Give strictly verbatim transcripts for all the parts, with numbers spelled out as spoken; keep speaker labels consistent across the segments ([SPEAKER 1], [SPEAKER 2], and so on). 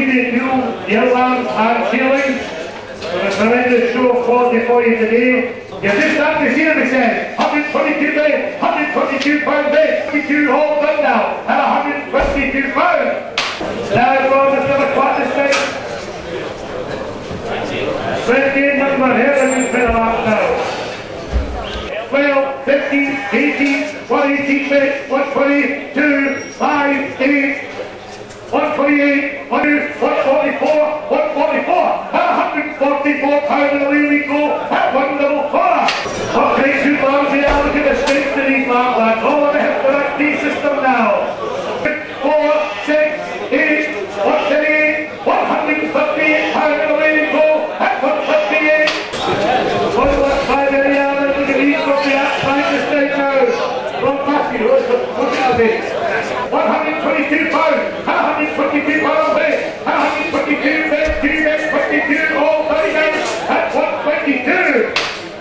[SPEAKER 1] Cheviot, Mule, Yellowland and Shielding. With a tremendous show of quality for you today. You just have to see them, he says. one hundred twenty-two bed, one hundred twenty-two pound bed, twenty-two all done now, and one hundred twenty-two pounds. Now from the Philip Quarter State. twenty number here, and you fill up now. twelve, fifteen, eighteen, one eighteen bed, one twenty-two, five, eight, one twenty-eight, one forty-four, one forty-four, one hundred forty-four pounds, and away we go at one double four. What great two bombs here, look at the strength of these lads. All of the hip to that D system now. four, six, eight, one thirty-eight, one hundred fifty-eight pounds, and away we go at one fifty-eight. one one five any other, look at these from the outside the stage now. From Matthew, look at the one hundred twenty-two pounds, one hundred twenty-two pounds base, one hundred twenty-two base, two base, twenty-two, all thirty down at one twenty-two.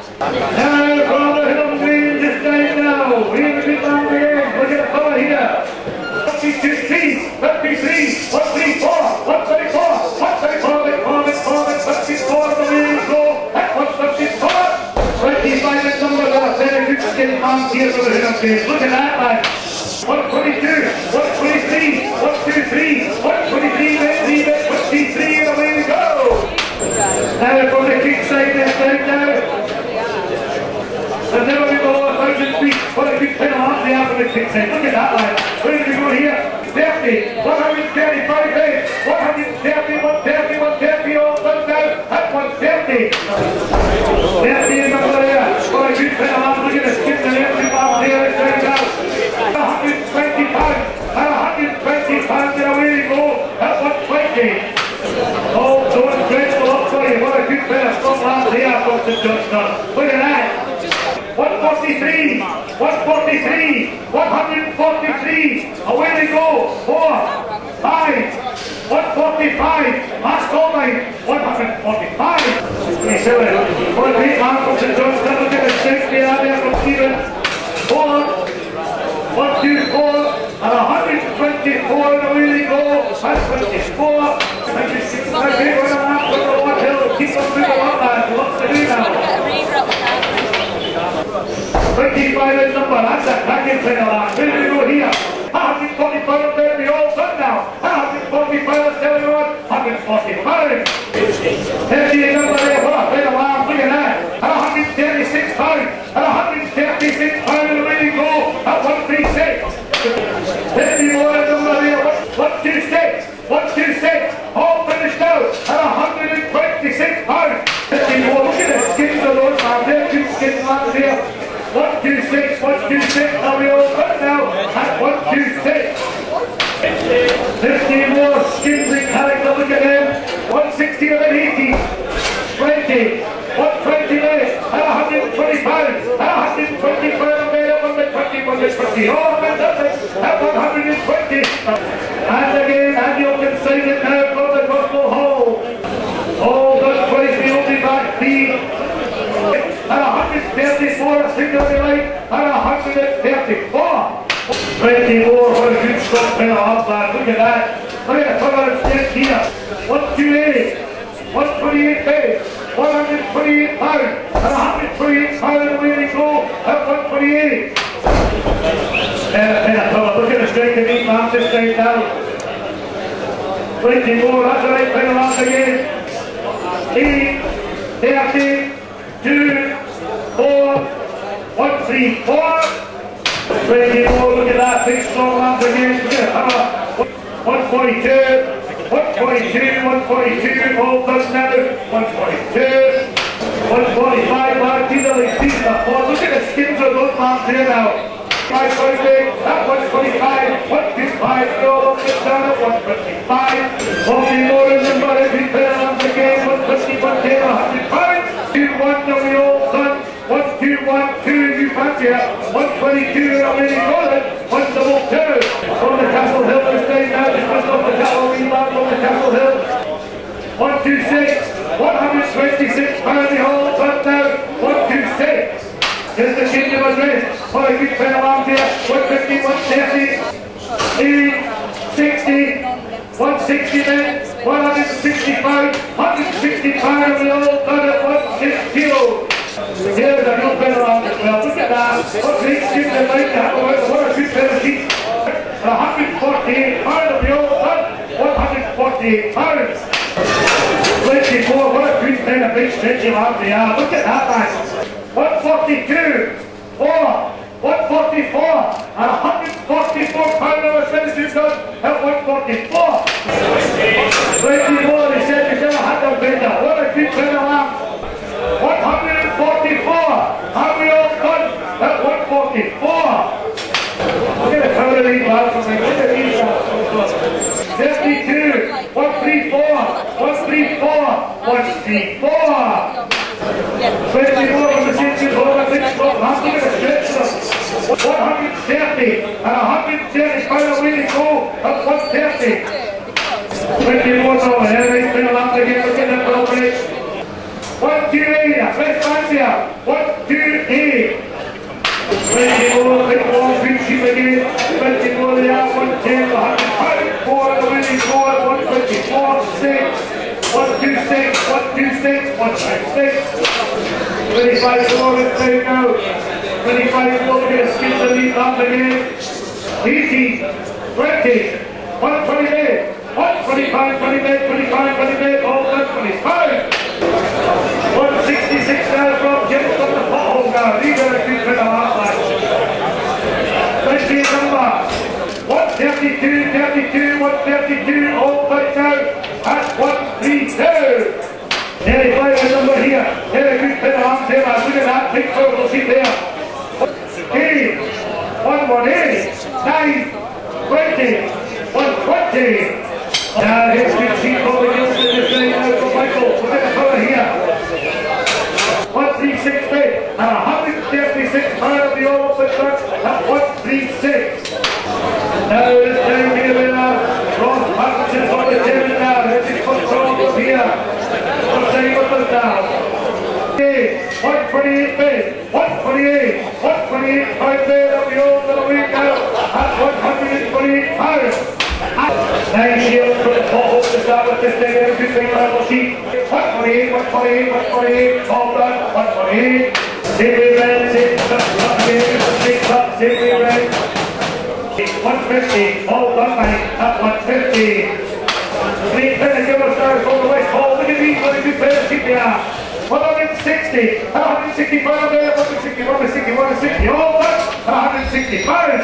[SPEAKER 1] Now, from the hill of Wayne this time now, we have a big man there, look at the fella here. fifty-two, fifty-three, one thirty-four, one thirty-four, one thirty-four, one thirty-four, fifty-four, the way we go at one fifty-four. twenty-five in numbers are a very good skin man here for the hill of Wayne. Look at that, man. one twenty-two, one twenty-three, one twenty-three, one twenty-three, three, twenty-three, and away we go. Now from the kick side this time now. There's never been below a thousand feet. What a good penalty they have for the kick side. Look at that line. Where do we go here? thirty, one thirty-five base, one thirty, one thirty, one thirty, all done now at one thirty. thirty in the middle there. What a good penalty. Look at the skip and the empty bar there. It's right now. one hundred twenty pounds and one hundred twenty pounds, and away we go at one twenty. Oh, don't dreadful up for you. What a good pair of strong lads here from Saint Johnston. Look at that. one forty-three, one forty-three, one forty-three. Away we go. four, five, one forty-five. Last call line. one forty-five. twenty-seven. What a great man from Saint Johnston. Look at the strength they have there from Stephen. four. one two four and one hundred twenty-four, and away we go. That's twenty-four. twenty-six. Now big one on that from the Lord Hill. Keep on moving up, lads. Lots to do now. twenty-five in number. That's a cracking thing of that. Where do we go here? one hundred forty-five up there. We all done now. one hundred forty-five. Let's tell you what. one hundred forty-five. thirty in number there. What a thing of that. Look at that. And one hundred thirty-six pounds. And one hundred thirty-six pounds. And away we go at one thirty-six. fifty more in number there. one twenty-six. one twenty-six. All finished out at one hundred twenty-six pounds. fifty more. Look at the skins of those man. They're good skins lads here. one twenty-six. one twenty-six. Now we all got now at one twenty-six. fifty more skins in character. Look at them. one sixty and eighty. twenty. one twenty less at one hundred twenty pounds. At one hundred twenty pounds made up on the twenty, one twenty. Oh, fantastic. At one hundred twenty. And again, and you can say it now from the Gospel Hall. All done twice, the only back feed. At one hundred thirty-four, a single delight. At one hundred thirty-four. twenty more, what a good strong penalty off, lad. Look at that. Look at the cover of stage here. one twenty-eight. one twenty-eight base. one hundred twenty-eight pounds. At one hundred twenty-eight pounds, away we go at one twenty-eight. Uh, look at the strength of these man this time now. twenty more, that's the right penalty again. eight, thirty, two, four, one three four. twenty more, look at that, big strong lads again. Look at that. one forty-two, one forty-two, one forty-two, all done now. one forty-two, one forty-five, lad, these are like these are four. Look at the skins of those lads here now. five twenty, at one twenty-five, one twenty-five, go up and down at one twenty-five. forty more in number, every pair once again, one fifty, one ten, one hundred pounds. two one, now we all done. one two one two, you fancy it. one twenty-two, and I'm really good. one double two. From the Castle Hill this time now, just off the Calvary land on the Castle Hill. one twenty-six, one hundred twenty-six pounds, the whole done now. one twenty-six. Here's the change of address. What a good pair of arms here. one fifty, one thirty, eight, sixty, one sixty then, one What's the next skip that might have about one or two pair of sheep? one hundred forty-eight pounds of the old one. one hundred forty-eight pounds. twenty-four, what a good kind of big stretchy arm they are. Look at that, man. one forty-two, four, one forty-four, and one hundred forty-four pounds of the finishing done at one forty-four. twenty-four, they said they never had them better. What a good kind of arm. one hundred forty-four, have we all done at one forty-four? Look at the power of these lads from me. Look at these lads. fifty-two, one thirty-four, one thirty-four, one thirty-four. twenty-four from the sixties over six foot. That's going to stretch them. one hundred thirty and one hundred thirty pounds away to go at one thirty. twenty-four over here. Nice bit of laps again. Look at that little break. one twenty-eight, West Francia. one twenty-eight. twenty-four, big long big sheep again. twenty-four they are. one ten, one hundred pounds. four, the winning four. one twenty-four, six. one twenty-six, one twenty-six, one twenty-six. twenty-five four is down now. twenty-five four, we're going to skip the lead up again. eighteen, twenty, one twenty-eight, one twenty-five, twenty-eight, twenty-five, twenty-eight, all done, twenty-five. one sixty-six now from Jim from the pothole now. These are a good bit of last line. twenty number. one thirty-two, thirty-two, one thirty-two, all done now at one thirty-two. thirty-five the number here. There a good bit of arms there. Look at that big purple sheet there. eight, one eighteen, nine, twenty, one twenty. Now here's good sheet over against the display now for Michael. Look at the power here. one thirty-six bid and one hundred thirty-six pounds of the all up the truck at one thirty-six. Now it's down here with uh, Ross Patterson on the table now. There's his control up here. What's the name of the down? one twenty-eight bid, one twenty-eight, one twenty-eight pounds bid of the old little week now at one hundred twenty-eight pounds. Nine shields from the pothole to start with this thing. There's two things on the sheet. one twenty-eight, one twenty-eight, one twenty-eight, all done, one twenty-eight. Safely red, safely up, up here, safely up, safely red. one fifty, all done, mate, at one fifty. Three penny giver stars all the west hall. Look at these, what a good pair of sheep they are. one hundred sixty, one hundred sixty pounds there, one hundred sixty, one hundred sixty, one hundred sixty, all done, one hundred sixty pounds.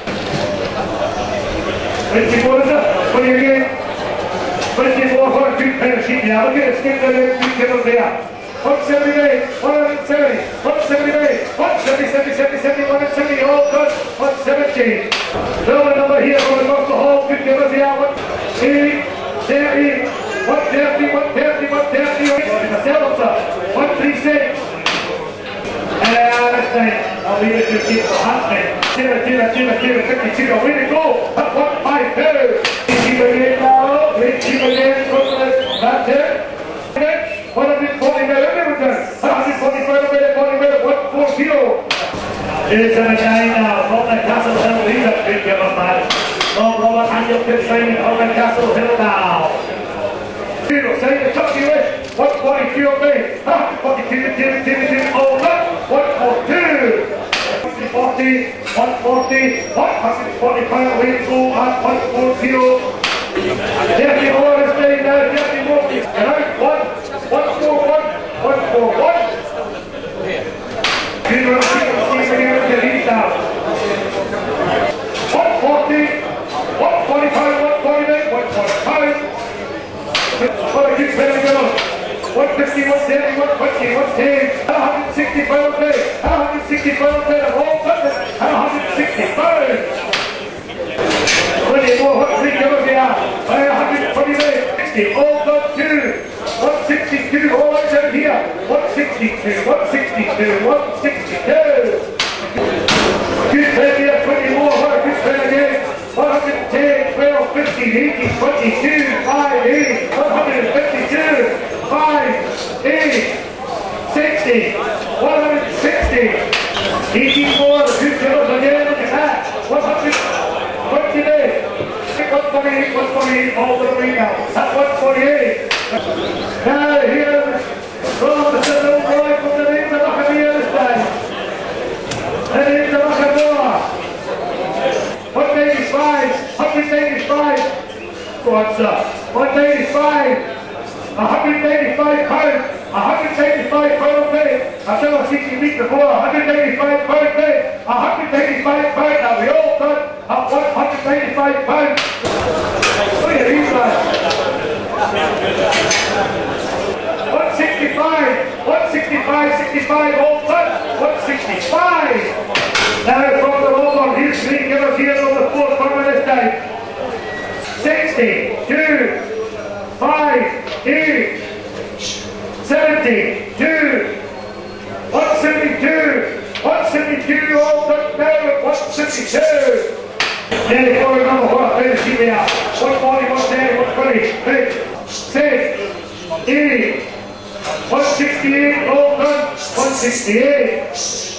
[SPEAKER 1] twenty-four is it? twenty again. twenty-four for a good pair of sheep now. Look at the skins of the two killers there. one seventy-eight, one seventy, one seventy-eight, one seventy, seventy, seventy, seventy, one seventy, all done, one seventy. Still a number here from across the hall, good killers here. one eighty, thirty, one thirty, one thirty, one thirty, one thirty-six. And that's nice. I'll leave it to keep the hand man. Zero, zero, zero, zero, fifty-two, away to go. At one fifty-two. Keep again now. Keep again from the that's it. one hundred forty now, everyone done. one hundred forty-five away, forty away, one forty. It's a nine now. From the Castle Hill, he's a big giver man. From Robert and your pit signing on the Castle Hill now. Zero, say the top you wish. one forty-two away. one forty-two, two, two, two, all done. one forty-two. one forty, one forty, one forty-five away to go at one forty. thirty-four is staying now, thirty-four. And out, one, one forty-one, one forty-one. Good run, Steve again with the lead now. one forty, one forty-five, one forty-nine, one forty-five. What a good penalty goal. one fifty, one thirty, one twenty, one ten, one hundred sixty pounds there, one hundred sixty pounds there, all done, one hundred sixty pounds. twenty-four, what three killers they are, one hundred twenty-nine, sixty, all done two, one sixty-two, all out here, one sixty-two, one sixty-two, one sixty-two. Good play here, twenty-four, what a good play again, one hundred ten, twelve, fifteen, eighteen, twenty-two, five, eight, one hundred fifty-two, five, eight, sixty, one hundred sixty, eighty-four, the two killers again, look at that, one hundred twenty-eight, one forty-eight, one forty-eight, all the way now, at one forty-eight. Now here, from the little boy from the name of the Buccaneers this time. Go on, sir. one eighty-five. one hundred eighty-five pounds. one hundred eighty-five pound pay. I've never seen you meet before. one hundred eighty-five pound pay. one hundred eighty-five pound. Now we all done at one hundred eighty-five pounds. Look at these lads. one sixty-five. one sixty-five, sixty-five, all done. one sixty-five. Now from the over, here's three givers here on the fourth corner this time. sixty, two, five, eight, seventy, two, one seventy-two, one seventy-two, all done now at one seventy-two. Nearly four number one, finish here we are. one forty, one thirty, one twenty, finish. six, eight, one sixty-eight, all done, one sixty-eight.